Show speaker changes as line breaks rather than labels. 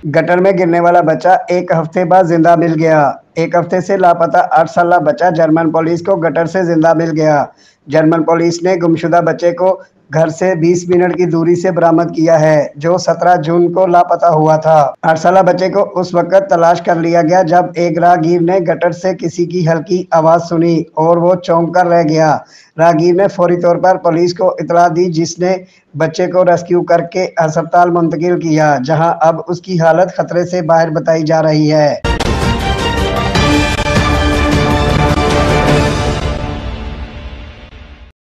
Gutter में गिरने वाला बच्चा 1 हफ्ते बाद जिंदा मिल गया। 1 हफ्ते से लापता 8 साला बच्चा जर्मन पुलिस को गटर से जिंदा मिल गया। जर्मन पुलिस ने गुमशुदा बच्चे को घर से 20 मिनट की दूरी से बरामद किया है, जो 17 जून को लापता हुआ था। 8 साला बच्चे को उस वक्त तलाश कर लिया गया जब एक राहगीर ने गटर से किसी की हल्की आवाज सुनी और वो चौंक कर रह गया। राहगीर ने फौरी तौर पर पुलिस को इतला दी, जिसने बच्चे को रेस्क्यू करके अस्पताल मुंतकिल किया, जहां अब उसकी हालत खतरे से बाहर बताई जा रही है।